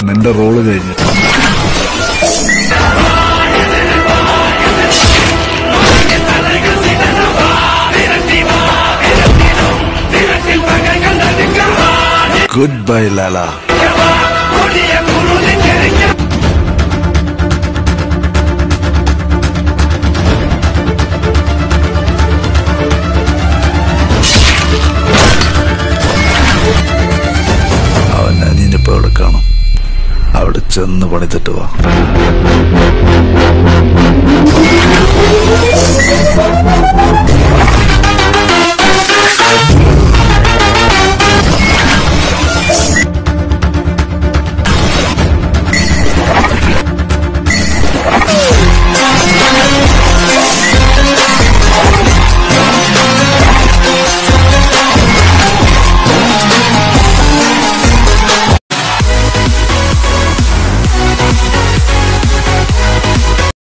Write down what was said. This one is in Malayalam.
നിന്റെ റോള് കഴിഞ്ഞു. Good bye Lala. അവൻ അനിയനിപ്പോ അവിടെ കാണും. അവിടെ ചെന്ന് പണിതിട്ട് വാ.